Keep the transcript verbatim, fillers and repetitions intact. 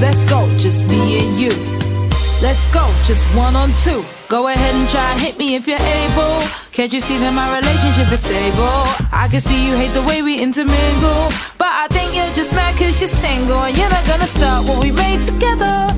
Let's go, just me and you. Let's go, just one on two. Go ahead and try and hit me if you're able. Can't you see that my relationship is stable? I can see you hate the way we intermingle, but I think you're just mad cause you're single and you're not gonna start what we made together.